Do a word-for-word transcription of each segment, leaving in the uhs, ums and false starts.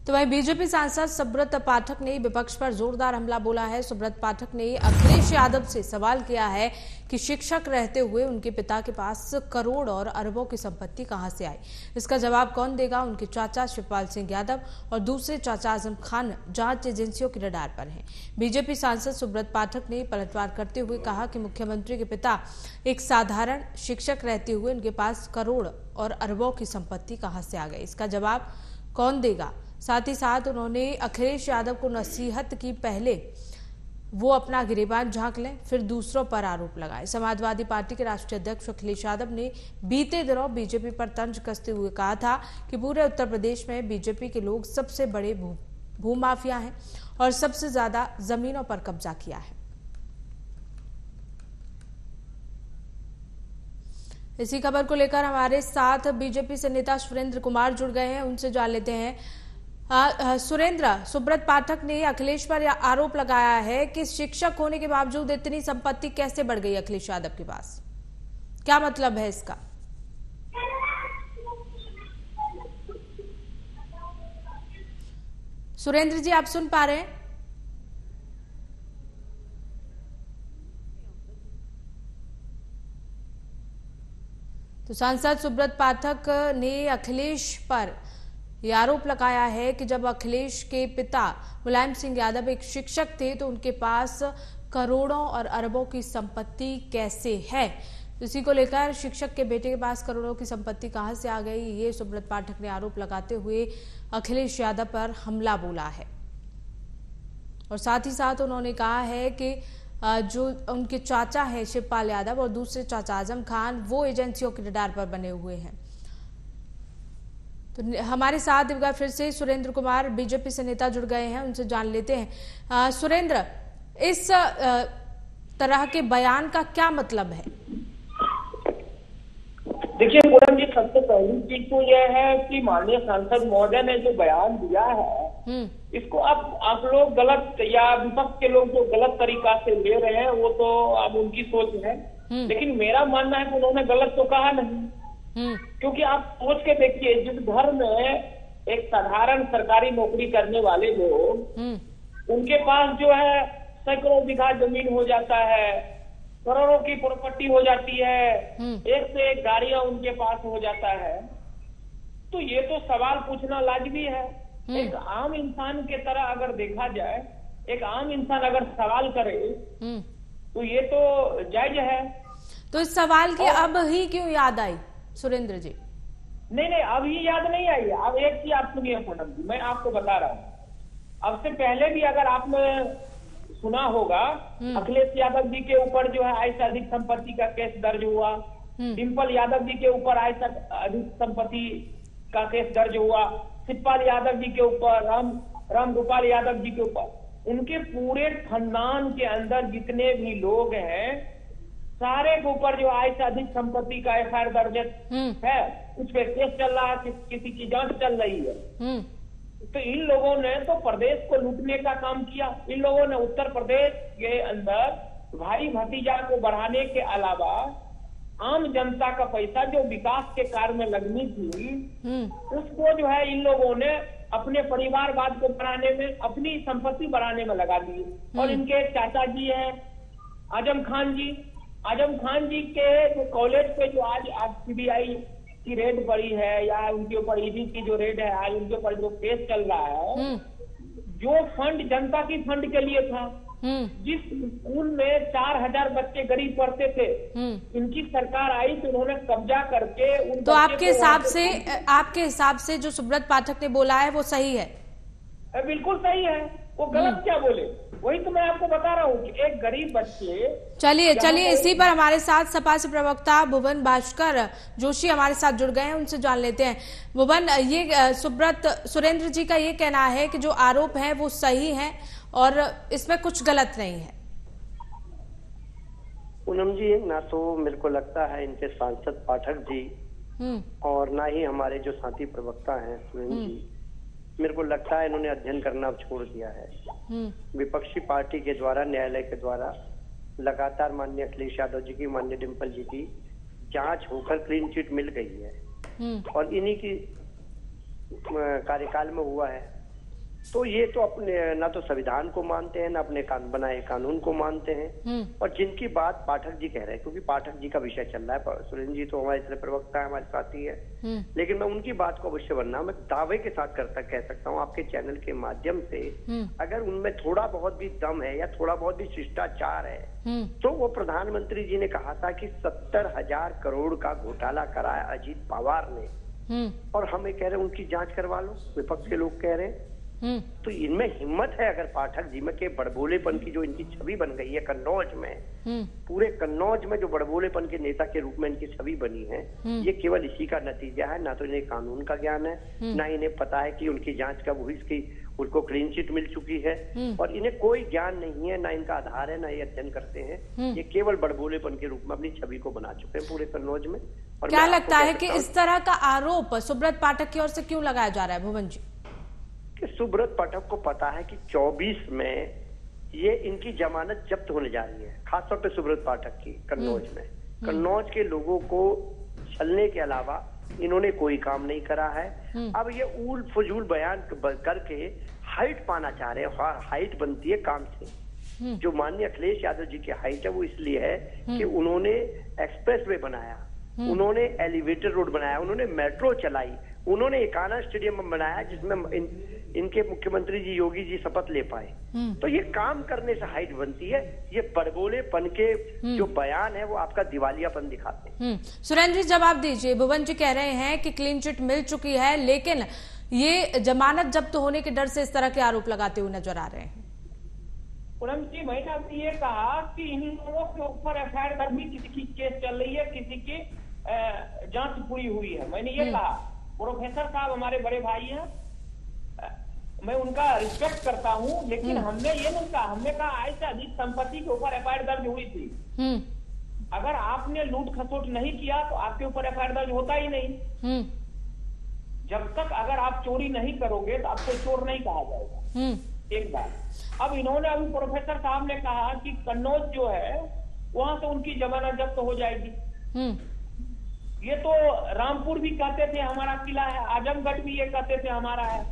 तो वहीं बीजेपी सांसद सुब्रत पाठक ने विपक्ष पर जोरदार हमला बोला है। सुब्रत पाठक ने अखिलेश यादव से सवाल किया है कि शिक्षक रहते हुए उनके पिता के पास करोड़ और अरबों की संपत्ति कहां से आई। इसका जवाब कौन देगा। उनके चाचा शिवपाल सिंह यादव और दूसरे चाचा आजम खान जांच एजेंसियों के रडार पर हैं। बीजेपी सांसद सुब्रत पाठक ने पलटवार करते हुए कहा कि मुख्यमंत्री के पिता एक साधारण शिक्षक रहते हुए उनके पास करोड़ और अरबों की संपत्ति कहां से आ गई, इसका जवाब कौन देगा। साथ ही साथ उन्होंने अखिलेश यादव को नसीहत की, पहले वो अपना गिरेबान झांक लें फिर दूसरों पर आरोप लगाए। समाजवादी पार्टी के राष्ट्रीय अध्यक्ष अखिलेश यादव ने बीते दिनों बीजेपी पर तंज कसते हुए कहा था कि पूरे उत्तर प्रदेश में बीजेपी के लोग सबसे बड़े भू भूमाफिया हैं और सबसे ज्यादा जमीनों पर कब्जा किया है। इसी खबर को लेकर हमारे साथ बीजेपी से नेता सुरेंद्र कुमार जुड़ गए हैं, उनसे जान लेते हैं। आ, सुरेंद्र, सुब्रत पाठक ने अखिलेश पर आरोप लगाया है कि शिक्षक होने के बावजूद इतनी संपत्ति कैसे बढ़ गई अखिलेश यादव के पास, क्या मतलब है इसका? सुरेंद्र जी, आप सुन पा रहे हैं? तो सांसद सुब्रत पाठक ने अखिलेश पर यह आरोप लगाया है कि जब अखिलेश के पिता मुलायम सिंह यादव एक शिक्षक थे तो उनके पास करोड़ों और अरबों की संपत्ति कैसे है। इसी को लेकर शिक्षक के बेटे के पास करोड़ों की संपत्ति कहां से आ गई, ये सुब्रत पाठक ने आरोप लगाते हुए अखिलेश यादव पर हमला बोला है। और साथ ही साथ उन्होंने कहा है कि जो उनके चाचा है शिवपाल यादव और दूसरे चाचा आजम खान, वो एजेंसियों के रडार पर बने हुए हैं। तो हमारे साथ एक बार फिर से सुरेंद्र कुमार बीजेपी से नेता जुड़ गए हैं, उनसे जान लेते हैं। आ, सुरेंद्र, इस आ, तरह के बयान का क्या मतलब है? देखिए पूनम जी, सबसे पहली चीज तो यह है कि माननीय सांसद महोदय ने जो बयान दिया है इसको आप आप लोग गलत, या विपक्ष के लोग जो गलत तरीका से ले रहे हैं वो तो अब उनकी सोच है, लेकिन मेरा मानना है कि उन्होंने गलत तो कहा नहीं। क्योंकि आप सोच के देखिए, जिस घर में एक साधारण सरकारी नौकरी करने वाले लोग, उनके पास जो है सैकड़ों बीघा जमीन हो जाता है, करोड़ों की प्रॉपर्टी हो जाती है, एक से एक गाड़ियां उनके पास हो जाता है, तो ये तो सवाल पूछना लाजमी है। एक आम इंसान के तरह अगर देखा जाए, एक आम इंसान अगर सवाल करे तो ये तो जायज है। तो इस सवाल की अब ही क्यों याद आई सुरेंद्र जी? नहीं नहीं, अभी याद नहीं आई। अब एक चीज आप सुनिए पूनम जी, मैं आपको बता रहा हूँ। अब से पहले भी अगर आपने सुना होगा, अखिलेश यादव जी के ऊपर जो है आय से अधिक संपत्ति का केस दर्ज हुआ, डिम्पल यादव जी के ऊपर आय से अधिक संपत्ति का केस दर्ज हुआ, शिवपाल यादव जी के ऊपर, राम राम गोपाल यादव जी के ऊपर, उनके पूरे खानदान के अंदर जितने भी लोग हैं सारे के ऊपर जो आय से अधिक संपत्ति का एफ आई आर दर्ज है, उस पर केस चल रहा है, कि, किसी की जांच चल रही है। तो इन लोगों ने तो प्रदेश को लूटने का काम किया। इन लोगों ने उत्तर प्रदेश के अंदर भाई भतीजा को बढ़ाने के अलावा आम जनता का पैसा जो विकास के कार्य में लगनी थी, उसको जो है इन लोगों ने अपने परिवारवाद को बढ़ाने में, अपनी संपत्ति बढ़ाने में लगा दी। और इनके चाचा जी हैं आजम खान जी, आजम खान जी के जो कॉलेज पे जो आज आज सी बी आई की रेड पड़ी है, या उनके ऊपर ई डी की जो रेड है, आज उनके ऊपर जो केस चल रहा है, जो फंड जनता की फंड के लिए था, जिस स्कूल में चार हजार बच्चे गरीब पढ़ते थे, इनकी सरकार आई तो उन्होंने कब्जा करके उन तो आपके हिसाब से आपके हिसाब से जो सुब्रत पाठक ने बोला है वो सही है? बिल्कुल सही है, वो गलत क्या बोले? वही तो मैं आपको बता रहा हूँ कि एक गरीब बच्चे। चलिए चलिए इसी पर हमारे साथ सपा से प्रवक्ता भुवन भास्कर जोशी हमारे साथ जुड़ गए हैं, उनसे जान लेते हैं। भुवन, ये सुब्रत सुरेंद्र जी का ये कहना है कि जो आरोप है वो सही है और इसमें कुछ गलत नहीं है। पूनम जी, ना तो मेरे को लगता है इनके सांसद पाठक जी और ना ही हमारे जो साथी प्रवक्ता हैं सुरेंद्र जी, मेरे को लगता है इन्होंने अध्ययन करना अब छोड़ दिया है। विपक्षी पार्टी के द्वारा, न्यायालय के द्वारा लगातार माननीय अखिलेश यादव जी की, माननीय डिम्पल जी की जांच होकर क्लीन चिट मिल गई है और इन्हीं की कार्यकाल में हुआ है। तो ये तो अपने ना तो संविधान को मानते हैं, ना अपने कान बनाए कानून को मानते हैं। और जिनकी बात पाठक जी कह रहे हैं, क्योंकि पाठक जी का विषय चल रहा है, सुरेंद्र जी तो हमारे इतने प्रवक्ता है, हमारे साथी है, लेकिन मैं उनकी बात को अवश्य बनना मैं दावे के साथ करता कह सकता हूँ आपके चैनल के माध्यम से, अगर उनमें थोड़ा बहुत भी दम है या थोड़ा बहुत भी शिष्टाचार है, तो वो प्रधानमंत्री जी ने कहा था कि सत्तर हजार करोड़ का घोटाला कराया अजीत पवार ने, और हमें कह रहे हैं उनकी जांच करवा लो, विपक्ष के लोग कह रहे हैं। तो इनमें हिम्मत है अगर पाठक जी में के बड़बोलेपन की जो इनकी छवि बन गई है कन्नौज में, पूरे कन्नौज में जो बड़बोलेपन के नेता के रूप में इनकी छवि बनी है, ये केवल इसी का नतीजा है। ना तो इन्हें कानून का ज्ञान है, ना इन्हें पता है कि उनकी जांच कब हुई, इसकी उनको क्लीन चिट मिल चुकी है, और इन्हें कोई ज्ञान नहीं है, ना इनका आधार है, ना ये अध्ययन करते हैं। ये केवल बड़बोलेपन के रूप में अपनी छवि को बना चुके हैं पूरे कन्नौज में। और क्या लगता है कि इस तरह का आरोप सुब्रत पाठक की ओर से क्यों लगाया जा रहा है भुवन जी? सुब्रत पाठक को पता है कि चौबीस में ये इनकी जमानत जब्त होने जा रही है, खासतौर पे सुब्रत पाठक की कन्नौज में। कन्नौज के लोगों को छलने के अलावा इन्होंने कोई काम नहीं करा है। अब ये ऊल फजूल बयान करके हाइट पाना चाह रहे हैं। हाइट बनती है काम से। जो माननीय अखिलेश यादव जी की हाइट है वो इसलिए है कि उन्होंने एक्सप्रेस वे बनाया, उन्होंने एलिवेटर रोड बनाया, उन्होंने मेट्रो चलाई, उन्होंने एकाना स्टेडियम बनाया जिसमें इन, इनके मुख्यमंत्री जी योगी जी शपथ ले पाए। तो ये काम करने से हाइट बनती है। ये बड़बोलेपन के जो बयान है वो आपका दिवालियापन दिखाते हैं। सुरेंद्र जी जवाब दीजिए। भुवन जी कह रहे हैं कि क्लीन चिट मिल चुकी है, लेकिन ये जमानत जब्त होने के डर से इस तरह के आरोप लगाते हुए नजर आ रहे हैं। पूनम जी मैंने आपसे ये कहा कि इन लोगों के ऊपर एफ आई आर दर्ज भी, किसी की केस चल रही है, किसी की जांच पूरी हुई है। मैंने ये कहा, प्रोफेसर साहब हमारे बड़े भाई हैं, मैं उनका रिस्पेक्ट करता हूं, लेकिन हमने ये नहीं कहा, हमने कहा ऐसे अधिक संपत्ति के ऊपर एफ आई आर दर्ज हुई थी। अगर आपने लूट खसोट नहीं किया तो आपके ऊपर एफ आई आर दर्ज होता ही नहीं। जब तक अगर आप चोरी नहीं करोगे तो आपको चोर नहीं कहा जाएगा। एक बात। अब इन्होंने अभी प्रोफेसर साहब ने कहा कि कन्नौज जो है वहां से उनकी जमानत जब्त हो जाएगी। ये तो रामपुर भी कहते थे हमारा किला है, आजमगढ़ भी ये कहते थे हमारा है।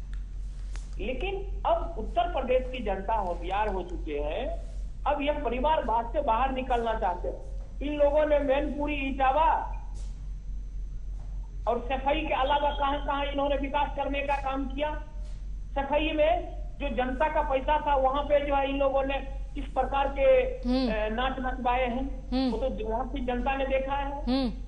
लेकिन अब उत्तर प्रदेश की जनता होशियार हो चुके हैं। अब ये परिवार बात से बाहर निकलना चाहते हैं। इन लोगों ने मैनपुरी, इटावा और सफाई के अलावा कहां कहां इन्होंने विकास करने का काम किया। सफाई में जो जनता का पैसा था वहां पे जो है इन लोगों ने किस प्रकार के नाच नचवाए हैं वो तो वहां की जनता ने देखा है।